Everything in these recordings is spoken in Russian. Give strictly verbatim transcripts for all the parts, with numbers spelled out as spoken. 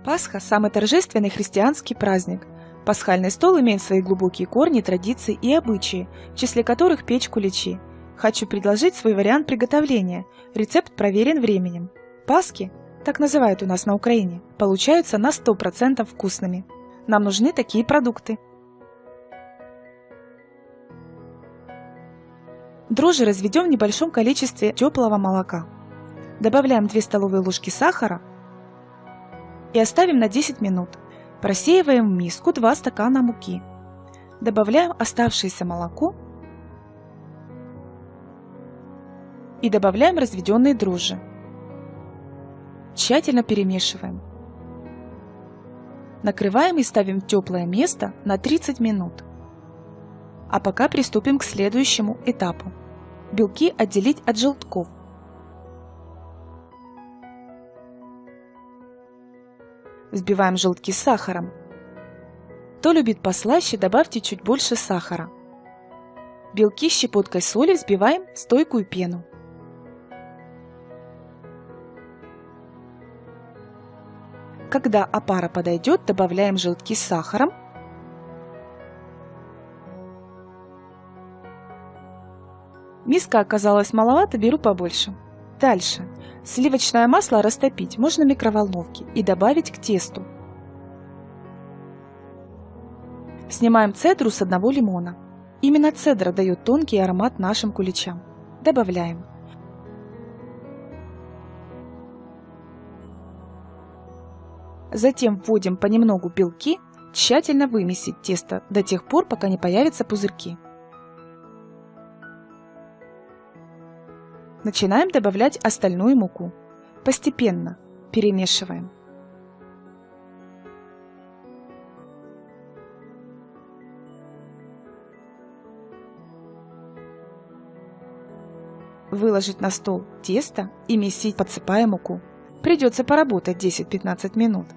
Пасха – самый торжественный христианский праздник. Пасхальный стол имеет свои глубокие корни, традиции и обычаи, в числе которых печь куличи. Хочу предложить свой вариант приготовления. Рецепт проверен временем. Пасхи, так называют у нас на Украине, получаются на сто процентов вкусными. Нам нужны такие продукты. Дрожжи разведем в небольшом количестве теплого молока. Добавляем две столовые ложки сахара и оставим на десять минут. Просеиваем в миску два стакана муки. Добавляем оставшееся молоко и добавляем разведенные дрожжи. Тщательно перемешиваем. Накрываем и ставим в теплое место на тридцать минут. А пока приступим к следующему этапу. Белки отделить от желтков. Взбиваем желтки с сахаром. Кто любит послаще, добавьте чуть больше сахара. Белки с щепоткой соли взбиваем в стойкую пену. Когда опара подойдет, добавляем желтки с сахаром. Миска оказалась маловато, беру побольше. Дальше. Сливочное масло растопить можно в микроволновке и добавить к тесту. Снимаем цедру с одного лимона. Именно цедра дает тонкий аромат нашим куличам. Добавляем. Затем вводим понемногу белки, тщательно вымесить тесто до тех пор, пока не появятся пузырьки. Начинаем добавлять остальную муку. Постепенно перемешиваем. Выложить на стол тесто и месить, подсыпая муку. Придется поработать десять-пятнадцать минут.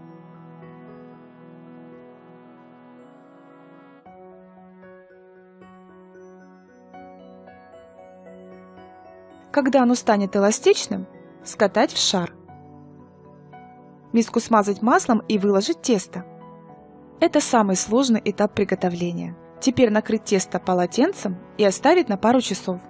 Когда оно станет эластичным, скатать в шар. Миску смазать маслом и выложить тесто. Это самый сложный этап приготовления. Теперь накрыть тесто полотенцем и оставить на пару часов.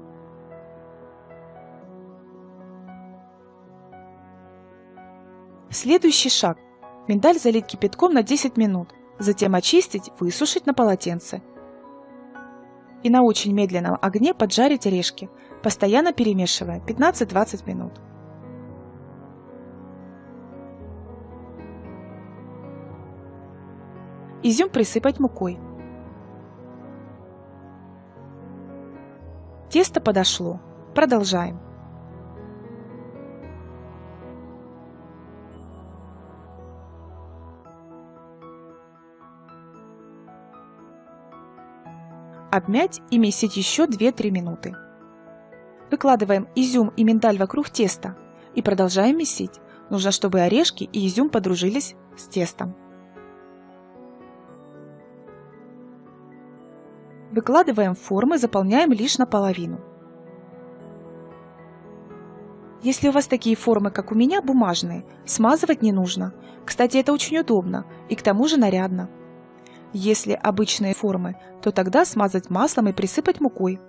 Следующий шаг. Миндаль залить кипятком на десять минут, затем очистить, высушить на полотенце. И на очень медленном огне поджарить орешки, постоянно перемешивая пятнадцать-двадцать минут. Изюм присыпать мукой. Тесто подошло. Продолжаем. Обмять и месить еще две-три минуты. Выкладываем изюм и миндаль вокруг теста и продолжаем месить. Нужно, чтобы орешки и изюм подружились с тестом. Выкладываем в формы, заполняем лишь наполовину. Если у вас такие формы, как у меня, бумажные, смазывать не нужно. Кстати, это очень удобно и к тому же нарядно. Если обычные формы, то тогда смазать маслом и присыпать мукой.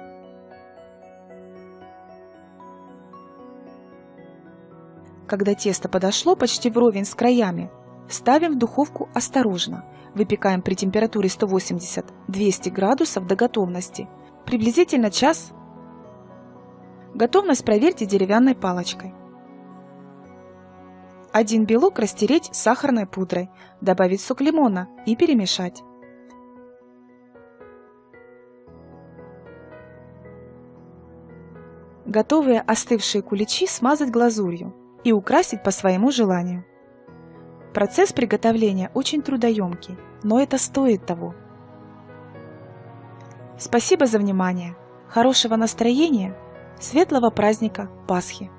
Когда тесто подошло почти вровень с краями, ставим в духовку осторожно. Выпекаем при температуре сто восемьдесят - двести градусов до готовности. Приблизительно час. Готовность проверьте деревянной палочкой. Один белок растереть сахарной пудрой, добавить сок лимона и перемешать. Готовые остывшие куличи смазать глазурью и украсить по своему желанию. Процесс приготовления очень трудоемкий, но это стоит того. Спасибо за внимание, хорошего настроения, светлого праздника Пасхи!